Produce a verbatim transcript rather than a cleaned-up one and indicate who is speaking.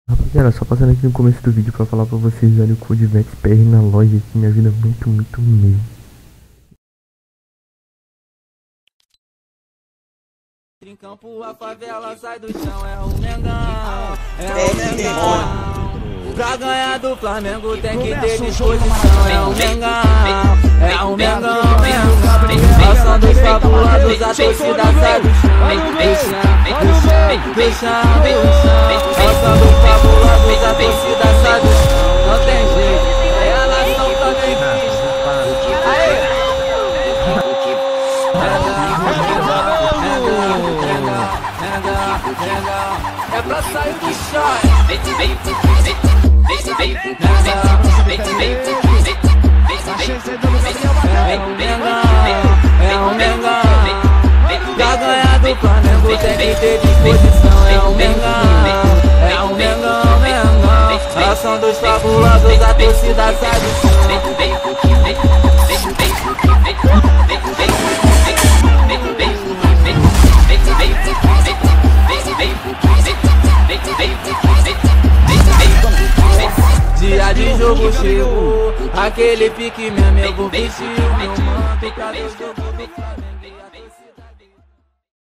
Speaker 1: Rapaziada, só passando aqui no começo do vídeo pra falar pra vocês, olha o code VETSPR na loja que me ajuda muito, muito mesmo.
Speaker 2: Em campo a favela sai do chão, é o Mengão, é o Mengão. Pra ganhar do Flamengo tem que ter disposição, é o Mengão, é o Mengão, Mengão. A som dos fabulosos, a torcida sai do chão, do chão, do chão, do chão. A som dos fabulosos, a torcida sai do chão, não tem jeito, é a nação também quis. É pra sair do chão. É o Mengão, é o Mengão. Pra ganhar do Flamengo tem que ter disposição. É o Mengão, é o Mengão, Mengão. A som dos fabulosos, a torcida sai do chão. Dia de jogo chegou, aquele pique mesmo eu vou vestir o meu manto pra ver o jogo do Flamengo.